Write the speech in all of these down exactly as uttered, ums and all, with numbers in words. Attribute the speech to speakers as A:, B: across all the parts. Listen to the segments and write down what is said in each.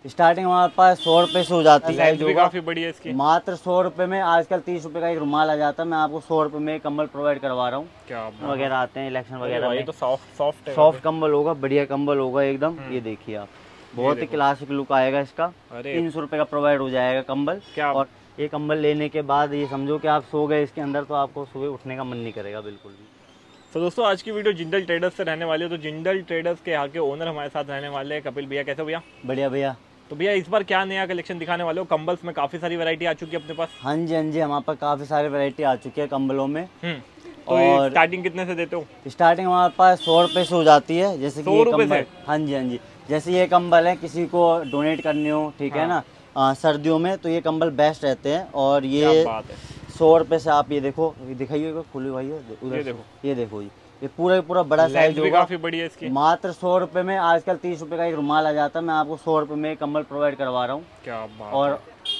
A: Starting हमारे पास सौ रुपए से हो जाती है,
B: जो काफी बड़ी है इसकी।
A: मात्र सौ रुपए में आजकल तीस रुपए का एक रुमाल आ जाता है, मैं आपको सौ रुपए में कंबल प्रोवाइड करवा रहा हूँ।
B: क्या
A: वगैरह आते हैं इलेक्शन वगैरह में,
B: तो सॉफ्ट सॉफ्ट है,
A: सॉफ्ट कंबल होगा, बढ़िया कंबल होगा एकदम। ये देखिए आप, बहुत ही क्लासिक लुक आएगा इसका। तीन सौ रुपए का प्रोवाइड हो जाएगा कंबल। और ये कंबल लेने के बाद ये समझो कि आप सो गए इसके अंदर तो आपको सुबह उठने का मन नहीं करेगा बिल्कुल भी।
B: तो दोस्तों आज की वीडियो जिंदल ट्रेडर्स से रहने वाली है। तो जिंदल ट्रेडर्स के यहाँ के ओनर हमारे साथ रहने वाले हैं कपिल भैया। कैसे भैया? बढ़िया
A: भैया।
B: तो भैया इस बार क्या नया कलेक्शन दिखाने वाले हो? कंबल्स में काफी सारी वैरायटी आ चुकी है अपने पास।
A: हाँ जी हाँ जी, हमारे पास काफी सारी वैरायटी आ चुकी है कंबलों में।
B: तो और स्टार्टिंग कितने से देते हो?
A: स्टार्टिंग हमारे पास सौ रुपए से हो जाती है, जैसे कि ये कंबल। हाँ जी हाँ जी, जैसे ये कंबल है किसी को डोनेट करने हो, ठीक है ना, आ, सर्दियों में तो ये कंबल बेस्ट रहते हैं। और ये सौ रुपए से आप ये देखो, दिखाइए खुली भाई, उधर देखो, ये देखो जी, ये पूरा पूरा बड़ा साइज होगा,
B: काफी बड़ी है इसकी।
A: मात्र सौ रुपए में आजकल तीस रुपए का एक रुमाल आ जाता है, मैं आपको सौ रुपए में कंबल प्रोवाइड करवा रहा हूँ।
B: क्या बात।
A: और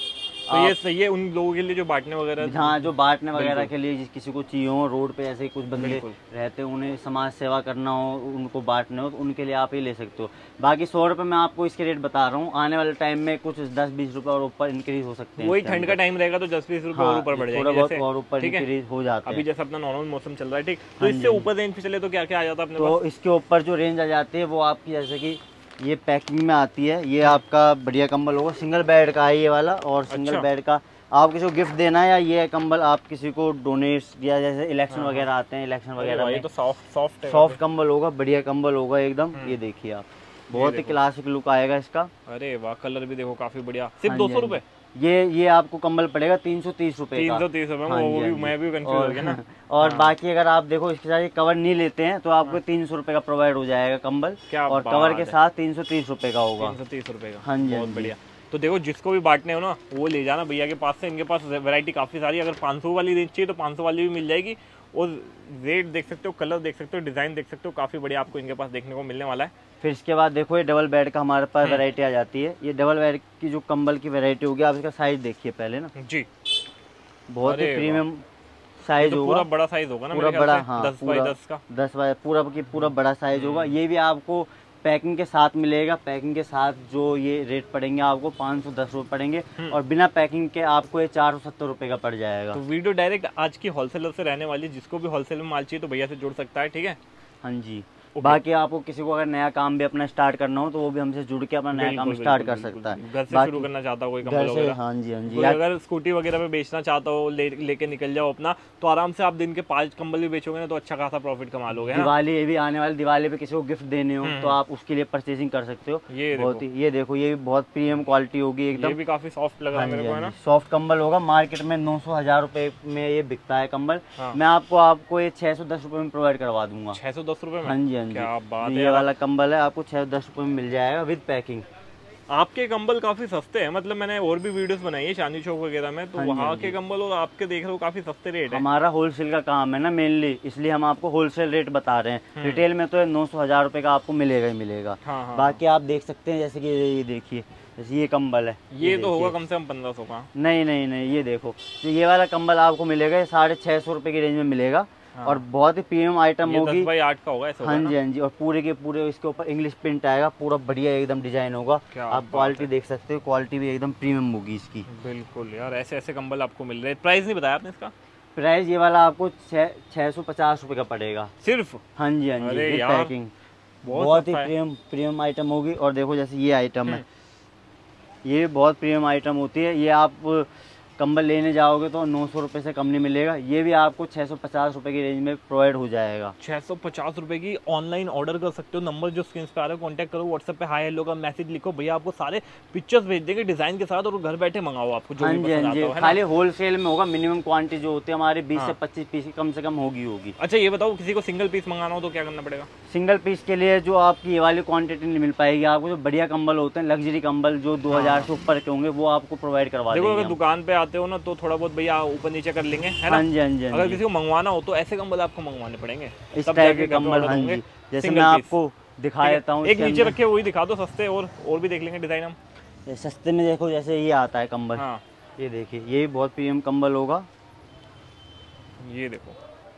B: तो ये सही है उन लोगों के लिए जो बांटने वगैरह,
A: हाँ जो बांटने वगैरह के लिए, जिस किसी को चाहिए हो, रोड पे ऐसे कुछ बंदे रहते हैं उन्हें समाज सेवा करना हो, उनको बांटने हो, तो उनके लिए आप ये ले सकते हो। बाकी सौ रुपए मैं आपको इसके रेट बता रहा हूँ, आने वाले टाइम में कुछ दस बीस रुपए और ऊपर इंक्रीज हो सकते हैं।
B: वही ठंड का टाइम रहेगा तो दस बीस रुपए और ऊपर बढ़ जाएंगे,
A: बहुत और ऊपर इंक्रीज हो जाता है।
B: अभी जैसे अपना नॉर्मल मौसम चल रहा है, ठीक, तो इससे ऊपर रेंज पे चले तो क्या क्या आ जाता है अपने पास?
A: तो इसके ऊपर जो रेंज आ जाती है वो आपकी, जैसे कि ये पैकिंग में आती है, ये आपका बढ़िया कंबल होगा, सिंगल बेड का है ये वाला। और सिंगल अच्छा। बेड का आप किसी को गिफ्ट देना है, या ये कंबल आप किसी को डोनेट, या जैसे इलेक्शन वगैरह आते हैं, इलेक्शन वगैरह में,
B: तो सॉफ्ट सॉफ्ट
A: सॉफ्ट कंबल होगा, बढ़िया कंबल होगा एकदम। ये देखिए आप, बहुत ही क्लासिक लुक आएगा इसका।
B: अरे वाह, कलर भी देखो काफी बढ़िया। सिर्फ दो सौ रुपए
A: ये ये आपको कंबल पड़ेगा तीन सौ तीस रुपए
B: तीन सौ तीस रुपए मैं भी कंफ्यूज हो गया ना।
A: और बाकी अगर आप देखो इसके साथ कवर नहीं लेते हैं तो आपको तीन सौ रुपए का प्रोवाइड हो जाएगा कंबल, और कवर के साथ तीन सौ तीस रुपए का होगा।
B: तीन सौ तीस रुपए का,
A: हाँ जी,
B: बहुत बढ़िया। तो देखो जिसको भी बांटने हो ना वो ले जाना भैया के पास से, इनके पास वैरायटी काफ़ी सारी। अगर पाँच सौ वाली रेंज चाहिए तो पाँच सौ वाली भी मिल जाएगी। और रेट देख सकते हो, कलर देख सकते हो, डिज़ाइन देख सकते हो, काफ़ी बढ़िया आपको इनके पास देखने को मिलने वाला है।
A: फिर इसके बाद देखो ये डबल बेड का हमारे पास वैरायटी आ जाती है। ये डबल बेड की जो कंबल की वैरायटी होगी, आप इसका साइज देखिए पहले ना जी, बहुत ही प्रीमियम साइज होगा, पूरा
B: बड़ा साइज होगा ना,
A: पूरा बड़ा। हाँ,
B: दस बाई दस का,
A: दस बाई पूरा की पूरा बड़ा साइज होगा। ये भी आपको पैकिंग के साथ मिलेगा। पैकिंग के साथ जो ये रेट पड़ेंगे आपको पाँच सौ दस रुपये पड़ेंगे, और बिना पैकिंग के आपको ये चार सौ सत्तर रुपये का पड़ जाएगा।
B: तो वीडियो डायरेक्ट आज की होलसेलर से रहने वाली, जिसको भी होलसेल में माल चाहिए तो भैया से जुड़ सकता है, ठीक है।
A: हाँ जी। बाकी आपको किसी को अगर नया काम भी अपना स्टार्ट करना हो तो वो भी हमसे जुड़ के अपना नया काम स्टार्ट कर सकता है।
B: घर से शुरू करना चाहता हो कोई कंबल वगैरह,
A: हाँ जी हाँ जी,
B: अगर स्कूटी वगैरह पे बेचना चाहता हो, ले लेके निकल जाओ अपना, तो आराम से आप दिन के पांच कंबल भी बेचोगे ना तो अच्छा खासा प्रॉफिट कमा लोगे।
A: दिवाली ये भी आने वाली, दिवाली पे किसी को गिफ्ट देने हो तो आप उसके लिए परचेसिंग कर सकते हो। ये बहुत ही, ये देखो ये भी बहुत प्रीमियम क्वालिटी होगी एकदम। ये
B: भी काफी सॉफ्ट लग रहा है मेरे को, है ना।
A: सॉफ्ट कंबल होगा, मार्केट में नौ सौ हजार रुपए में ये बिकता है कंबल। मैं आपको आपको ये छह सौ दस रुपए में प्रोवाइड करवा दूंगा।
B: छह सौ दस रुपए में?
A: हाँ जी हाँ जी,
B: क्या बात है।
A: ये वाला कंबल है आपको छह सौ दस रुपए में मिल जाएगा विद पैकिंग।
B: आपके कंबल काफी सस्ते हैं, मतलब मैंने और भी वीडियोस बनाई है चांदनी चौक वगैरह में, तो हाँ वहाँ के कंबल और आपके देख रहे हो काफी सस्ते रेट है।
A: हमारा होलसेल का काम है ना मेनली, इसलिए हम आपको होलसेल रेट बता रहे हैं। रिटेल में तो नौ सौ हजार रुपए का आपको मिलेगा ही मिलेगा। हाँ हाँ। बाकी आप देख सकते हैं, जैसे कि ये देखिए, जैसे ये कंबल है,
B: ये तो होगा कम से कम पंद्रह सौ का।
A: नहीं नहीं नहीं, ये देखो, तो ये वाला कंबल आपको मिलेगा साढ़े छह सौ रुपए की रेंज में मिलेगा। हाँ। और बहुत ही प्रीमियम आइटम होगी,
B: दस बाई आठ का होगा ऐसा।
A: हाँ जी हाँ जी, और पूरे के पूरे इसके ऊपर इंग्लिश प्रिंट आएगा, पूरा बढ़िया एकदम डिजाइन होगा। आप क्वालिटी देख सकते हो, क्वालिटी भी एकदम प्रीमियम होगी इसकी।
B: बिल्कुल यार, ऐसे ऐसे कंबल आपको मिल रहे हैं। प्राइस नहीं बताया आपने इसका?
A: प्राइस ये वाला आपको छह सौ पचास रुपए का पड़ेगा सिर्फ। हाँ जी हाँ जी, पैकिंग बहुत ही प्रीमियम प्रीमियम आइटम होगी। और देखो जैसे ये आइटम है, ये बहुत प्रीमियम आइटम होती है। ये आप कंबल लेने जाओगे तो नौ सौ रुपये से कम नहीं मिलेगा। ये भी आपको छः सौ पचास रुपये की रेंज में प्रोवाइड हो जाएगा।
B: छः सौ पचास रुपये की ऑनलाइन ऑर्डर कर सकते हो। नंबर जो स्क्रीन पे आ रहा है कॉन्टैक्ट करो, व्हाट्सएप पे हाय हेलो का मैसेज लिखो, भैया आपको सारे पिक्चर्स भेज देंगे डिजाइन के साथ, और घर बैठे मंगाओ आपको जो भी पसंद आता हो।
A: खाली होलसेल में होगा, मिनिमम क्वांटिटी जो होती है हमारी बीस से पच्चीस पीस कम से कम होगी होगी।
B: अच्छा ये बताओ, किसी को सिंगल पीस मंगाना हो तो क्या करना पड़ेगा?
A: सिंगल पीस के लिए जो आपकी ये वाली क्वांटिटी नहीं मिल पाएगी आपको। जो बढ़िया कंबल होते हैं, लग्जरी कंबल जो दो हजार से ऊपर के होंगे, वो आपको प्रोवाइड करवा देंगे।
B: देखो अगर दुकान पे आते हो ना तो थोड़ा भैया ऊपर नीचे कर लेंगे, है ना।
A: हाँ जी हाँ जी।
B: अगर किसी को मंगवाना हो तो ऐसे कंबल आपको मंगवाने पड़ेंगे,
A: इस टाइप के कंबल। हाँ जी, जैसे मैं आपको दिखा देता हूँ,
B: एक नीचे रखे वही दिखा दो सस्ते, और और भी देख लेंगे डिजाइन हम।
A: सस्ते में देखो, जैसे ये आता है कंबल, ये देखिए, ये बहुत प्रीमियम कंबल होगा।
B: ये देखो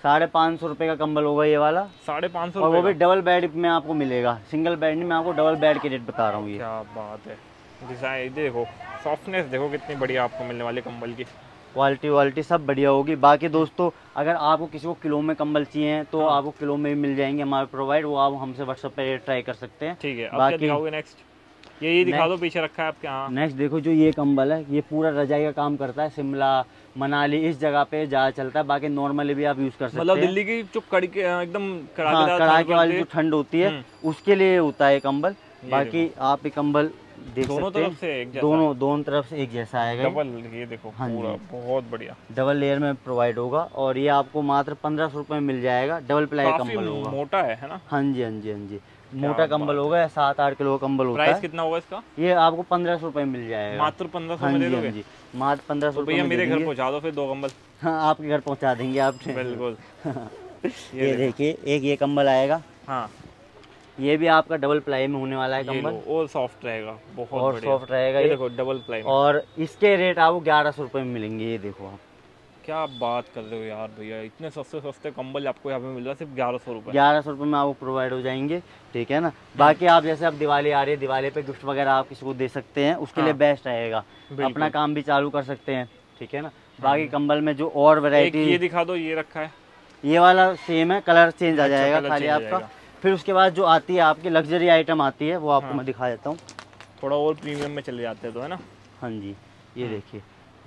A: साढ़े पाँच सौ रुपये का कंबल होगा ये वाला,
B: साढ़े पाँच सौ
A: और वो भी डबल बेड में आपको मिलेगा, सिंगल बेड नहीं, मैं आपको डबल बेड के रेट बता रहा हूँ। ये
B: क्या बात है, डिजाइन देखो, सॉफ्टनेस देखो कितनी बढ़िया आपको मिलने वाली कंबल की,
A: क्वालिटी वालिटी सब बढ़िया होगी। बाकी दोस्तों अगर आपको किसी को किलो में कंबल चाहिए तो
B: हाँ।
A: आपको किलो में भी मिल जाएंगे हमारे प्रोवाइड, वो आप हमसे व्हाट्सएप पे ट्राई कर सकते हैं।
B: ठीक है, अब क्या दिखाओगे नेक्स्ट? ये ये दिखा दो, पीछे रखा है आपके यहाँ।
A: नेक्स्ट देखो जो ये कंबल है, ये पूरा रजाई का काम करता है, शिमला मनाली इस जगह पे ज़्यादा चलता है, बाकी नॉर्मली भी आप यूज़ कर सकते हैं।
B: मतलब दिल्ली की जो कड़के एकदम
A: हाँ, कड़ाके वाली जो ठंड होती है उसके लिए होता है कंबल। बाकी आप ये कंबल देख
B: दोनों
A: सकते हैं,
B: तरफ से एक जैसा,
A: दोनों दोनों तरफ से एक जैसा आएगा,
B: डबल, ये देखो
A: हाँ
B: पूरा बहुत बढ़िया
A: डबल लेयर में प्रोवाइड होगा, और ये आपको मात्र पंद्रह सौ रुपये में मिल जाएगा। डबल प्लाई कंबल होगा,
B: मोटा है, है ना?
A: हाँ जी हाँ जी हाँ जी, मोटा कंबल होगा, सात आठ किलो का कंबल होता है।
B: प्राइस कितना होगा इसका?
A: ये आपको पंद्रह सौ रुपये में मिल जाएगा,
B: मात्र पंद्रह सौ
A: हाँ
B: में दे
A: जी
B: दोगे?
A: हाँ जी, मात्र पंद्रह सौ
B: भैया मेरे घर पहुँचा दो फिर दो कंबल।
A: हाँ आपके घर पहुँचा देंगे आप,
B: बिल्कुल।
A: ये देखिए एक ये कंबल आएगा,
B: हाँ
A: ये भी आपका डबल प्लाई में होने वाला है कंबल,
B: और सॉफ्ट रहेगा, बहुत
A: और सॉफ्ट रहेगा
B: ये
A: ये
B: देखो डबल प्लाई में।
A: और इसके रेट आपको ग्यारह सौ रुपये में मिलेंगे। ये देखो आप
B: क्या बात कर रहे हो यार भैया, इतने सस्ते सस्ते कंबल आपको यहाँ पे मिल रहा है सिर्फ ग्यारह सौ रुपये
A: ग्यारह सौ रुपये में आपको प्रोवाइड हो जाएंगे, ठीक है ना। बाकी आप जैसे अब दिवाली आ रही है, दिवाली पे गिफ्ट वगैरह आप किसी को दे सकते हैं, उसके लिए बेस्ट रहेगा, अपना काम भी चालू कर सकते हैं, ठीक है ना। बाकी कंबल में जो और वैरायटी,
B: ये दिखा दो, ये रखा है,
A: ये वाला सेम है, कलर चेंज आ जाएगा खाली आपका। फिर उसके बाद जो आती है आपकी लग्जरी आइटम आती है, वो आपको मैं दिखा देता हूँ,
B: थोड़ा और प्रीमियम में चले जाते हैं तो, है ना।
A: हाँ जी, ये देखिए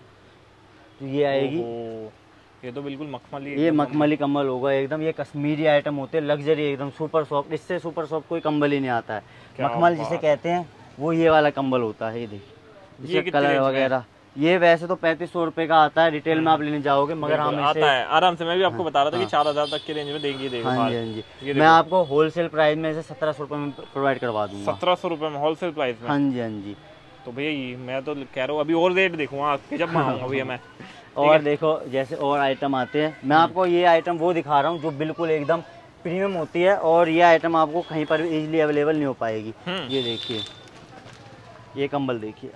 A: तो ये आएगी,
B: ये तो बिल्कुल मखमली,
A: ये मखमली कंबल होगा एकदम, ये कश्मीरी आइटम होते हैं, लग्जरी एकदम सुपर सॉफ्ट, इससे सुपर सॉफ्ट कोई कंबल ही नहीं आता है। मखमल जिसे कहते हैं वो ये वाला कंबल होता है। ये देखिए, ये कलर वगैरह, ये वैसे तो पैंतीस सौ रुपए का आता है, रिटेल में आप लेने जाओगे, मगर हम
B: आता है आराम से, मैं भी आपको बता रहा था कि चार हजार तक के रेंज में देंगे देंगे।
A: हाँ जी हाँ जी, मैं आपको होलसेल प्राइस में से सत्रह सौ रुपए में प्रोवाइड करवा दूंगा।
B: सत्रह सौ रुपए में होलसेल प्राइस में?
A: हाँ जी हाँ जी।
B: तो भैया मैं तो कह रहा हूँ अभी और रेट देखूंगा जब मैं आऊँगा भैया मैं।
A: और देखो जैसे और आइटम आते हैं, मैं आपको ये आइटम वो दिखा रहा हूँ जो बिल्कुल एकदम प्रीमियम होती है, और ये आइटम आपको कहीं पर भी इजीली अवेलेबल नहीं हो पाएगी। ये देखिए, ये कंबल देखिए,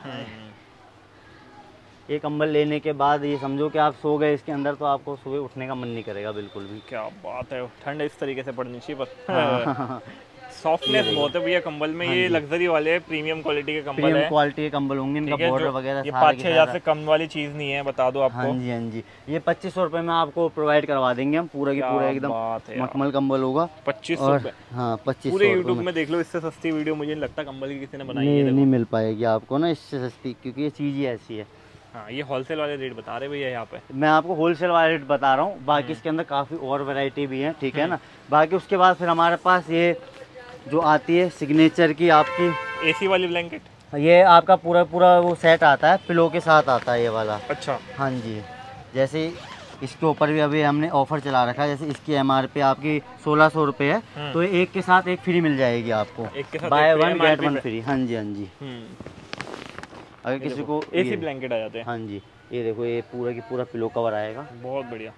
A: ये कंबल लेने के बाद ये समझो कि आप सो गए इसके अंदर तो आपको सुबह उठने का मन नहीं करेगा बिल्कुल भी।
B: क्या बात है, ठंड इस तरीके से पड़नी चाहिए बस। सॉफ्टनेस बहुत है भैया कंबल में। ये लग्जरी वाले प्रीमियम क्वालिटी के कंबल है,
A: क्वालिटी के कंबल होंगे, इनका बॉर्डर वगैरह
B: ये पाँच छह हजार से कम वाली चीज नहीं है, बता दो आपको।
A: हाँ जी हाँ जी, ये पच्चीस सौ रुपए में आपको प्रोवाइड करवा देंगे हम, पूरा की पूरा एकदम मखमल कंबल होगा।
B: पच्चीस सौ
A: हाँ पच्चीस
B: पूरे यूट्यूब में देख लो, इससे सस्ती वीडियो मुझे नहीं लगता कंबल की किसी ने बनाई है।
A: नहीं मिल पाएगी आपको ना इससे सस्ती, क्योंकि ये चीज ही ऐसी है।
B: हाँ, ये होलसेल वाले रेट बता रहे भैया यहाँ पे, मैं
A: आपको होलसेल वाले रेट बता रहा हूँ, बाकी इसके अंदर काफ़ी और वैरायटी भी है, ठीक है ना। बाकी उसके बाद फिर हमारे पास ये जो आती है सिग्नेचर की आपकी
B: एसी वाली ब्लैंकेट,
A: ये आपका पूरा पूरा वो सेट आता है, पिलो के साथ आता है ये वाला।
B: अच्छा,
A: हाँ जी, जैसे इसके ऊपर भी अभी हमने ऑफर चला रखा है, जैसे इसकी एम आर पी आपकी सोलह सौ रुपये है, तो एक के साथ एक फ्री मिल जाएगी आपको, buy one get one free. हाँ जी हाँ जी, अगर किसी को
B: एसी ब्लैंकेट आ जाते हैं।
A: हाँ जी, ये देखो ये पूरा की पूरा पिलो कवर आएगा,
B: बहुत बढ़िया।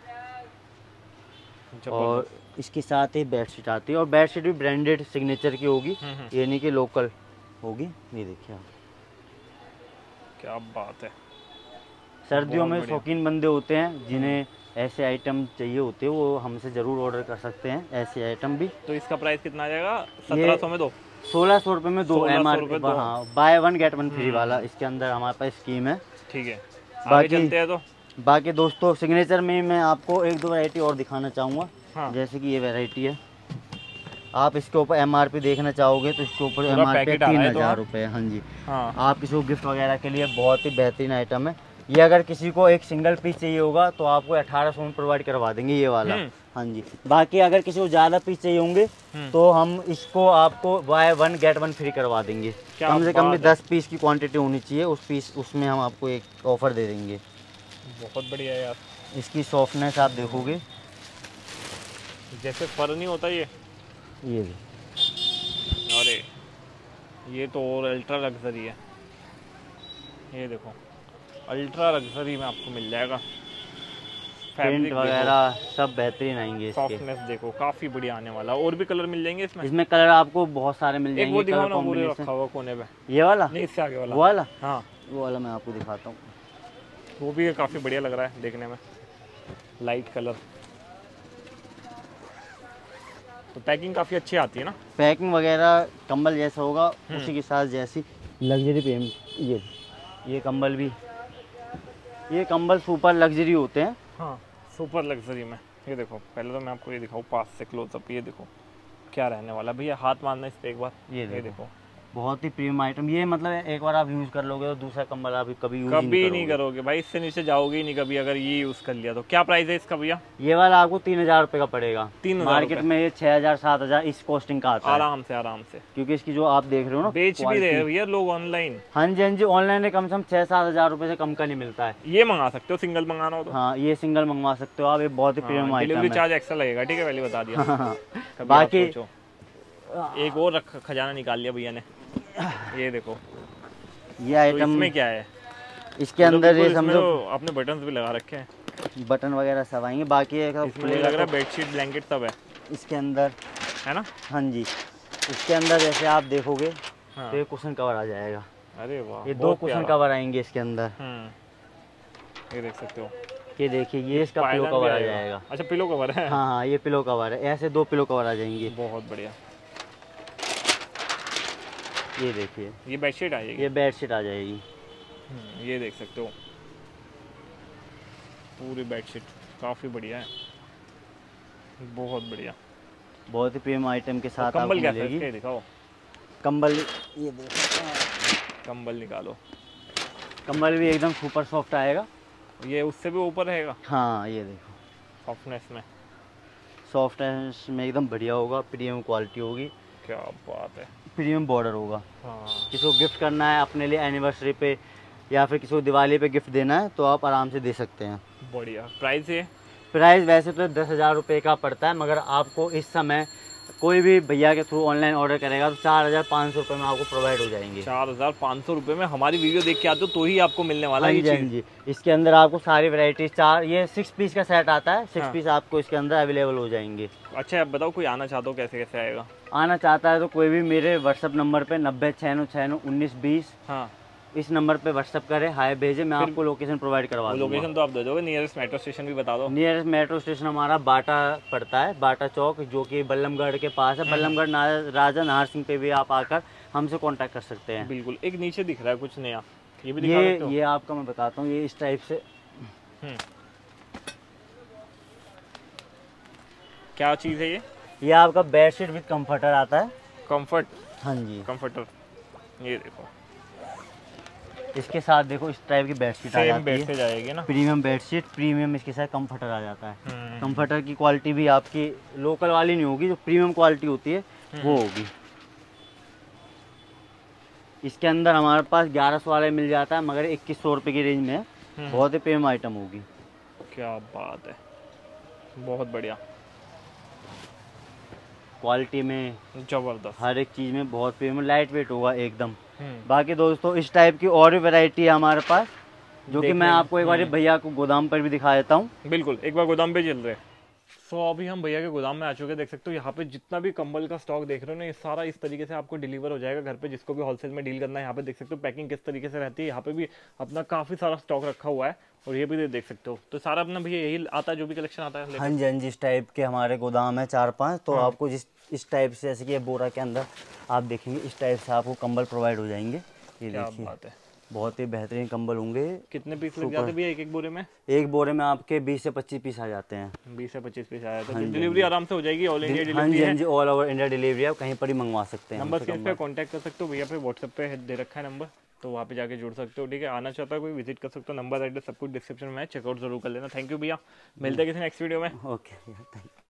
A: और इसके साथ ही बेडशीट आती है, और बेडशीट भी ब्रांडेड सिग्नेचर की होगी, ये नहीं कि लोकल होगी। ये देखिए आप,
B: क्या बात है।
A: सर्दियों में शौकीन बंदे होते हैं जिन्हें ऐसे आइटम चाहिए होते हैं, वो हमसे ज़रूर ऑर्डर कर सकते हैं ऐसे आइटम भी।
B: तो इसका प्राइस कितना आ जाएगा? सत्रह सौ में दो,
A: सोलह सौ रुपये में दो, एम आर पी, हाँ buy one get one free वाला इसके अंदर हमारे पास स्कीम है।
B: ठीक है,
A: बाकी
B: चलते हैं तो
A: बाकी दोस्तों सिग्नेचर में मैं आपको एक दो वैरायटी और दिखाना चाहूँगा। हाँ। जैसे कि ये वैरायटी है, आप इसके ऊपर एमआरपी देखना चाहोगे तो इसके ऊपर एमआरपी तीन हज़ार रुपये। हाँ जी, हाँ। आप किसी को गिफ्ट वगैरह के लिए बहुत ही बेहतरीन आइटम है ये। अगर किसी को एक सिंगल पीस चाहिए होगा तो आपको अठारह सौ में प्रोवाइड करवा देंगे ये वाला। हाँ जी, बाकी अगर किसी को ज़्यादा पीस चाहिए होंगे तो हम इसको आपको buy one get one free करवा देंगे। कम से कम भी दस पीस की क्वांटिटी होनी चाहिए उस पीस, उसमें हम आपको एक ऑफ़र दे देंगे।
B: बहुत बढ़िया यार,
A: इसकी सॉफ्टनेस आप देखोगे
B: जैसे फर नहीं होता ये
A: ये भी।
B: अरे ये तो और अल्ट्रा लग्जरी है, ये देखो अल्ट्रा लग्जरी में आपको मिल जाएगा।
A: प्रिंट वगैरह सब बेहतरीन आएंगे,
B: सॉफ्टनेस देखो काफी बढ़िया आने वाला। और भी कलर मिल जाएंगे इसमें?
A: इसमें कलर आपको बहुत सारे मिल जाएंगे।
B: वो दिखाओ ना, वो रखा हुआ कोने पे,
A: ये वाला?
B: नहीं, इससे आगे वाला।
A: वो वाला?
B: हाँ,
A: वो वाला मैं आपको दिखाता हूँ।
B: वो भी काफी बढ़िया लग रहा है देखने में, लाइट कलर। तो पैकिंग काफ़ी अच्छी आती है ना,
A: पैकिंग वगैरह कंबल जैसा होगा उसी के साथ जैसी लग्जरी पेम। ये ये कंबल भी, ये कंबल सुपर लग्जरी होते हैं।
B: हाँ सुपर लग्जरी में। ये देखो पहले तो मैं आपको ये दिखाऊँ पास से क्लोजअप, ये देखो क्या रहने वाला भैया, हाथ मारना इस पे एक बार।
A: ये
B: ये देखो
A: बहुत ही प्रीमियम आइटम, ये मतलब एक बार आप यूज़ कर लोगे तो दूसरा कंबल आप कभी यूज
B: कभी
A: नहीं,
B: नहीं करोगे भाई, इससे नीचे जाओगे ही नहीं कभी अगर ये यूज़ कर लिया तो। क्या प्राइस है इसका भैया?
A: ये वाला आपको तीन हजार रुपये का पड़ेगा।
B: तीन हजार
A: मार्केट में ये छः हजार सात हजार इस कॉस्टिंग का आता है
B: आराम से आराम से,
A: क्योंकि इसकी जो आप देख रहे हो ना
B: बेच भी रहे हैं भैया लोग ऑनलाइन।
A: हाँ जी हाँ जी, ऑनलाइन में कम से कम छः सात हजार रुपये से कम का नहीं मिलता है।
B: ये मंगा सकते हो सिंगल मंगाना हो तो।
A: हाँ ये सिंगल मंगवा सकते हो आप, ये बहुत ही प्रीमियम आइटम है।
B: डिलीवरी चार्ज एक्स्ट्रा लगेगा, ठीक है पहले बता दिया।
A: बाकी
B: एक और रख खजाना निकाल लिया भैया ने। ये देखो
A: ये आइटम
B: में क्या है,
A: इसके अंदर ये समझो
B: आपने बटन्स भी लगा रखे हैं,
A: बटन वगैरह सब आएंगे। बाकी
B: मुझे लग रहा है बेडशीट ब्लैंकेट सब है
A: इसके अंदर,
B: है ना?
A: हाँ जी, इसके अंदर जैसे आप देखोगे
B: हाँ।
A: तो ये कुशन कवर आ जाएगा।
B: अरे वाह,
A: ये दो कुशन कवर आएंगे इसके अंदर,
B: ये देख सकते हो।
A: ये देखिए ये इसका पिलो कवर आ जाएगा।
B: अच्छा पिलो कवर है?
A: हाँ हाँ ये पिलो कवर है, ऐसे दो पिलो कवर आ जाएंगे।
B: बहुत बढ़िया।
A: ये देखिए
B: ये बेडशीट आ जाएगी,
A: ये बेडशीट आ जाएगी।
B: ये देख सकते हो पूरी बेडशीट काफ़ी बढ़िया है, बहुत बढ़िया,
A: बहुत ही प्रीमियम आइटम के साथ
B: कंबल क्या
A: मिलेगी।
B: है दिखाओ
A: कंबल, ये देखो
B: कंबल निकालो,
A: कंबल भी एकदम सुपर सॉफ्ट आएगा।
B: ये उससे भी ऊपर रहेगा?
A: हाँ ये देखो
B: सॉफ्टनेस में,
A: सॉफ्टनेस में एकदम बढ़िया होगा, प्रीमियम क्वालिटी होगी।
B: क्या बात है,
A: प्रीमियम बॉर्डर होगा।
B: हाँ।
A: किसी को गिफ्ट करना है अपने लिए एनिवर्सरी पे या फिर किसी को दिवाली पे गिफ्ट देना है तो आप आराम से दे सकते हैं।
B: बढ़िया। प्राइस है?
A: प्राइस वैसे तो दस हज़ार रुपये का पड़ता है, मगर आपको इस समय कोई भी भैया के थ्रू ऑनलाइन ऑर्डर करेगा तो चार हज़ार पाँच सौ रुपये में आपको प्रोवाइड हो जाएंगे।
B: चार हज़ार पाँच सौ रुपये में हमारी वीडियो देख के आते हो तो ही आपको मिलने वाला है।
A: हाँ जी, इसके अंदर आपको सारी वैरायटी, चार ये सिक्स पीस का सेट आता है, सिक्स हाँ। पीस आपको इसके अंदर अवेलेबल हो जाएंगे।
B: अच्छा आप बताओ कोई आना चाहता हो कैसे कैसे आएगा? आना
A: चाहता है तो कोई भी मेरे व्हाट्सअप नंबर पे नब्बे छः नौ छः नौ उन्नीस बीस, हाँ इस नंबर पे व्हाट्सअप करें, हाय भेजे, मैं आपको लोकेशन प्रोवाइड करवा दूंगा।
B: लोकेशन तो आप दे दोगे, नियरेस्ट मेट्रो स्टेशन भी बता दो।
A: नियरेस्ट मेट्रो स्टेशन हमारा बाटा पड़ता है, बाटा चौक, जो कि बल्लमगढ़ के पास है। बल्लमगढ़ राजा नाहर सिंह पे भी आप आकर हमसे कांटेक्ट कर सकते हैं।
B: बिल्कुल। एक नीचे दिख रहा है कुछ नया, ये भी दिखा
A: ये
B: सकते हो?
A: ये आपका मैं बताता हूँ, ये इस टाइप से
B: क्या चीज़ है ये?
A: ये आपका बेडशीट विद कंफर्टर आता है।
B: कंफर्ट?
A: हाँ जी
B: कंफर्टर। ये देखो
A: इसके साथ देखो इस टाइप की बेडशीट आ जाती है,
B: जाएगी ना,
A: प्रीमियम बेडशीट, प्रीमियम इसके साथ कंफर्टर आ जाता है। कंफर्टर की क्वालिटी भी आपकी लोकल वाली नहीं होगी, जो प्रीमियम क्वालिटी होती है वो होगी। इसके अंदर हमारे पास ग्यारह सौ वाले मिल जाता है, मगर इक्कीस सौ रुपये की रेंज में बहुत ही प्रीमियम आइटम होगी।
B: क्या बात है, बहुत बढ़िया
A: क्वालिटी में,
B: जबरदस्त,
A: हर एक चीज़ में बहुत प्रीमियम, लाइट वेट होगा एकदम। बाकी दोस्तों इस टाइप की और भी वैरायटी है हमारे पास, जो कि मैं आपको एक बार भैया को गोदाम पर भी दिखा देता हूँ।
B: बिल्कुल, एक बार गोदाम पे चल रहे। सो so, अभी हम भैया के गोदाम में आ चुके हैं। देख सकते हो यहाँ पे जितना भी कंबल का स्टॉक देख रहे हो ना, ये सारा इस तरीके से आपको डिलीवर हो जाएगा घर पे, जिसको भी होलसेल में डील करना है। यहाँ पे देख सकते हो पैकिंग किस तरीके से रहती है, यहाँ पे भी अपना काफ़ी सारा स्टॉक रखा हुआ है, और ये भी देख सकते हो। तो सारा अपना भैया यही आता है, जो भी कलेक्शन आता है।
A: हाँ जी हाँ जी, इस टाइप के हमारे गोदाम है चार पाँच, तो हाँ। आपको जिस इस टाइप से, जैसे कि बोरा के अंदर आप देखेंगे इस टाइप से आपको कंबल प्रोवाइड हो जाएंगे। ये देखिए बात है, बहुत ही बेहतरीन कंबल होंगे।
B: कितने पीस लग जाते हैं भैया एक एक बोरे में?
A: एक बोरे में आपके बीस से पच्चीस पीस आ जाते हैं।
B: बीस से पच्चीस पीस आ जाते हैं। डिलीवरी आराम से हो जाएगी, ऑल इंडिया डिलीवरी?
A: हाँ जी हाँ जी, ऑल ओवर इंडिया डिलीवरी, आप कहीं पर ही मंगवा सकते हैं।
B: नंबर स्क्रीन पे कांटेक्ट कर सकते हो, भैया पे व्हाट्सएप पे दे रखा है नंबर, तो वहाँ पे जाके जुड़ सकते हो। ठीक है, आना चाहता है कोई विजिट कर सकते हो, नंबर एड्रेस सब कुछ डिस्क्रिप्शन में है, चेकआउट जरूर कर लेना। थैंक यू भैया, मिलते हैं किसी नेक्स्ट वीडियो में।
A: ओके।